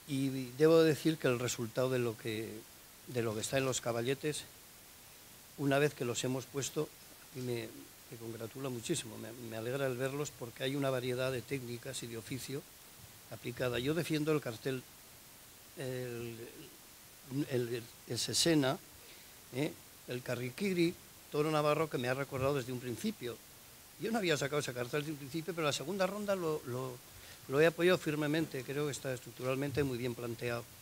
Y debo decir que el resultado de lo que está en los caballetes, una vez que los hemos puesto, a mí me congratula muchísimo, me alegra el verlos porque hay una variedad de técnicas y de oficio aplicada. Yo defiendo el cartel, el sesena, el carriquiri, toro navarro, que me ha recordado desde un principio. Yo no había sacado ese cartel desde un principio, pero la segunda ronda lo he apoyado firmemente, creo que está estructuralmente muy bien planteado.